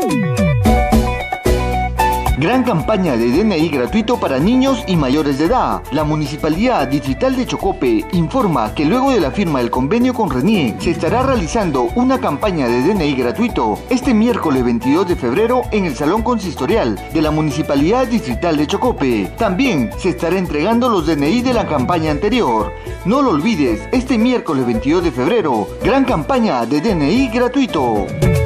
Gran campaña de DNI gratuito para niños y mayores de edad. La Municipalidad Distrital de Chocope informa que luego de la firma del convenio con RENIEC se estará realizando una campaña de DNI gratuito este miércoles 22 de febrero en el Salón Consistorial de la Municipalidad Distrital de Chocope. También se estará entregando los DNI de la campaña anterior. No lo olvides, este miércoles 22 de febrero, gran campaña de DNI gratuito.